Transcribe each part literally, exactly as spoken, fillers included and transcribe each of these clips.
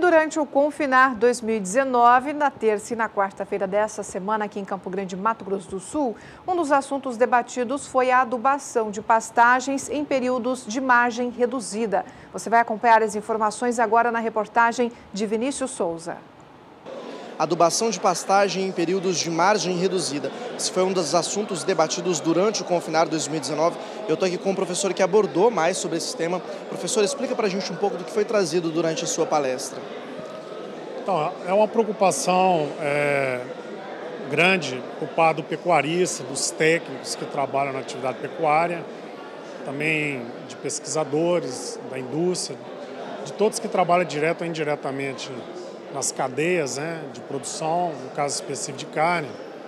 durante o Confinar dois mil e dezenove, na terça e na quarta-feira dessa semana, aqui em Campo Grande, Mato Grosso do Sul, um dos assuntos debatidos foi a adubação de pastagens em períodos de margem reduzida. Você vai acompanhar as informações agora na reportagem de Vinícius Souza. Adubação de pastagem em períodos de margem reduzida. Esse foi um dos assuntos debatidos durante o Confinar dois mil e dezenove. Eu estou aqui com um professor que abordou mais sobre esse tema. Professor, explica para a gente um pouco do que foi trazido durante a sua palestra. Então, é uma preocupação é, grande por parte do pecuarista, dos técnicos que trabalham na atividade pecuária, também de pesquisadores, da indústria, de todos que trabalham direto ou indiretamente nas cadeias, né, de produção, no caso específico de carne,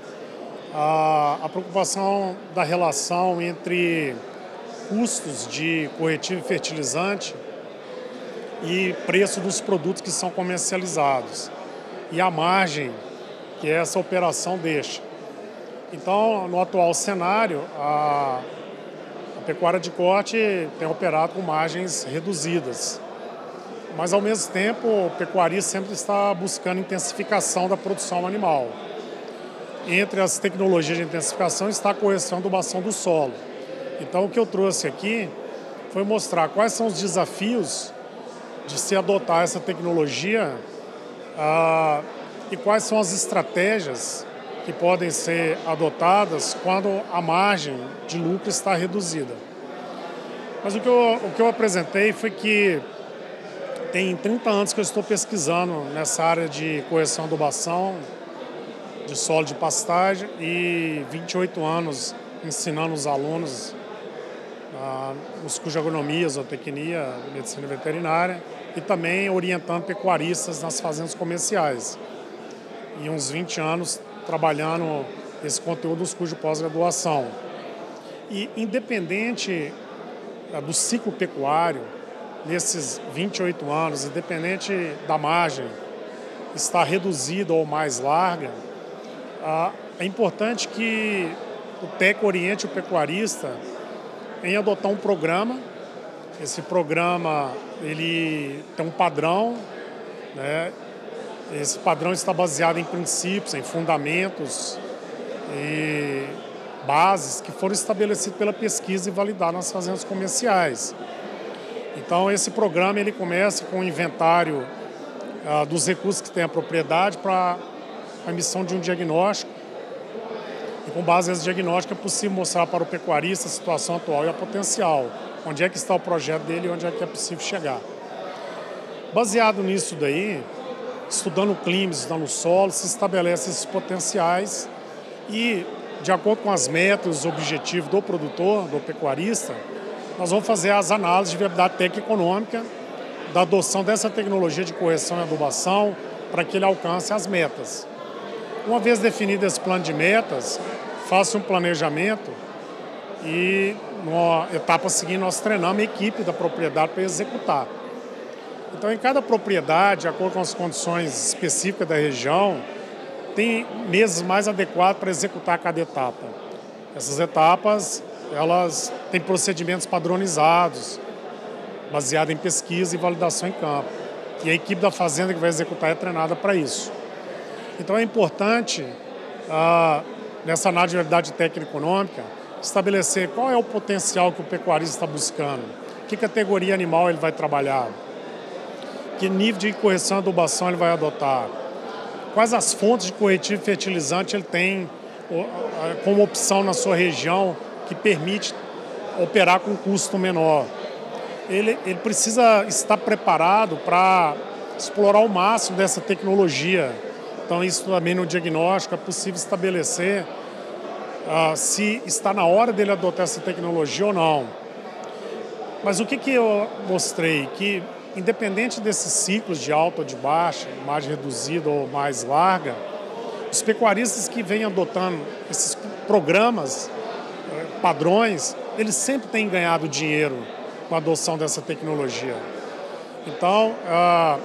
a, a preocupação da relação entre custos de corretivo e fertilizante e preço dos produtos que são comercializados e a margem que essa operação deixa. Então, no atual cenário, a, a pecuária de corte tem operado com margens reduzidas. Mas, ao mesmo tempo, o pecuarista sempre está buscando intensificação da produção animal. Entre as tecnologias de intensificação está a correção e adubação do solo. Então, o que eu trouxe aqui foi mostrar quais são os desafios de se adotar essa tecnologia ah, e quais são as estratégias que podem ser adotadas quando a margem de lucro está reduzida. Mas o que eu, o que eu apresentei foi que tem trinta anos que eu estou pesquisando nessa área de correção e adubação de solo de pastagem e vinte e oito anos ensinando os alunos ah, nos cursos de agronomia, zootecnia, medicina veterinária e também orientando pecuaristas nas fazendas comerciais. E uns vinte anos trabalhando esse conteúdo nos cursos de pós-graduação. E independente ah, do ciclo pecuário, nesses vinte e oito anos, independente da margem estar reduzida ou mais larga, é importante que o técnico oriente o pecuarista em adotar um programa. Esse programa ele tem um padrão, né? Esse padrão está baseado em princípios, em fundamentos e bases que foram estabelecidos pela pesquisa e validados nas fazendas comerciais. Então, esse programa ele começa com o inventário ah, dos recursos que tem a propriedade para a emissão de um diagnóstico. E com base nesse diagnóstico é possível mostrar para o pecuarista a situação atual e a potencial. Onde é que está o projeto dele e onde é que é possível chegar. Baseado nisso daí, estudando o clima, estudando o solo, se estabelece esses potenciais e, de acordo com as metas e os objetivos do produtor, do pecuarista, nós vamos fazer as análises de viabilidade técnica e econômica da adoção dessa tecnologia de correção e adubação para que ele alcance as metas. Uma vez definido esse plano de metas, faça um planejamento e, na etapa seguinte, nós treinamos a equipe da propriedade para executar. Então, em cada propriedade, de acordo com as condições específicas da região, tem meses mais adequados para executar cada etapa. Essas etapas elas têm procedimentos padronizados, baseados em pesquisa e validação em campo. E a equipe da fazenda que vai executar é treinada para isso. Então é importante, ah, nessa análise de viabilidade técnica e econômica, estabelecer qual é o potencial que o pecuarista está buscando, que categoria animal ele vai trabalhar, que nível de correção e adubação ele vai adotar, quais as fontes de corretivo e fertilizante ele tem como opção na sua região, que permite operar com custo menor. Ele, ele precisa estar preparado para explorar o máximo dessa tecnologia. Então, isso também no diagnóstico é possível estabelecer uh, se está na hora dele adotar essa tecnologia ou não. Mas o que, que eu mostrei? Que, independente desses ciclos de alta ou de baixa, margem reduzida ou mais larga, os pecuaristas que vêm adotando esses programas padrões, eles sempre têm ganhado dinheiro com a adoção dessa tecnologia. Então, ah,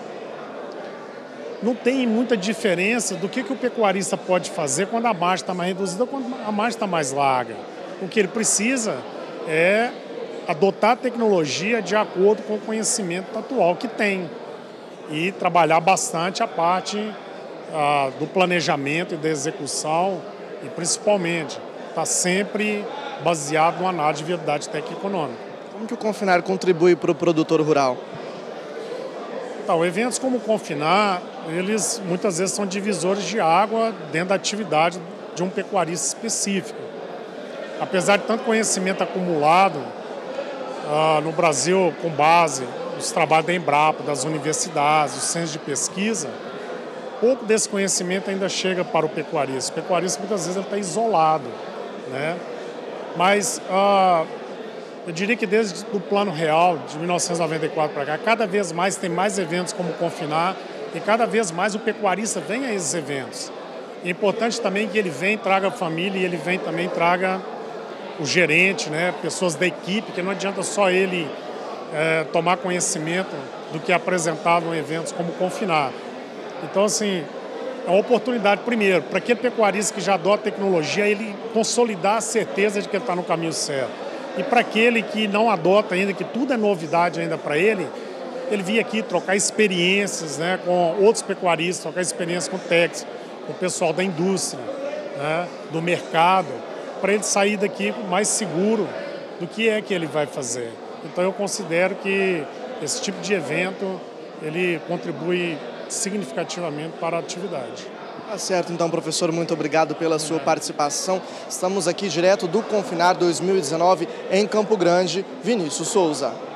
não tem muita diferença do que, que o pecuarista pode fazer quando a margem está mais reduzida ou quando a margem está mais larga. O que ele precisa é adotar a tecnologia de acordo com o conhecimento atual que tem. e trabalhar bastante a parte ah, do planejamento e da execução e, principalmente, estar sempre baseado numa análise de viabilidade técnica e econômica. Como que o Confinar contribui para o produtor rural? Então, eventos como o Confinar, eles muitas vezes são divisores de água dentro da atividade de um pecuarista específico. Apesar de tanto conhecimento acumulado uh, no Brasil, com base nos trabalhos da Embrapa, das universidades, dos centros de pesquisa, pouco desse conhecimento ainda chega para o pecuarista. O pecuarista muitas vezes está isolado, né? Mas uh, eu diria que desde o Plano Real, de mil novecentos e noventa e quatro para cá, cada vez mais tem mais eventos como o Confinar e cada vez mais o pecuarista vem a esses eventos. É importante também que ele venha e traga a família e ele venha também e traga o gerente, né, pessoas da equipe, que não adianta só ele é, tomar conhecimento do que é apresentado em eventos como o Confinar. Então, assim, é uma oportunidade, primeiro, para aquele pecuarista que já adota tecnologia, ele consolidar a certeza de que ele está no caminho certo. E para aquele que não adota ainda, que tudo é novidade ainda para ele, ele vir aqui trocar experiências, né, com outros pecuaristas, trocar experiências com técnicos, com o pessoal da indústria, né, do mercado, para ele sair daqui mais seguro do que é que ele vai fazer. Então eu considero que esse tipo de evento, ele contribui significativamente para a atividade. Tá certo, então, professor, muito obrigado pela sua participação. Estamos aqui direto do Confinar dois mil e dezenove em Campo Grande. Vinícius Souza.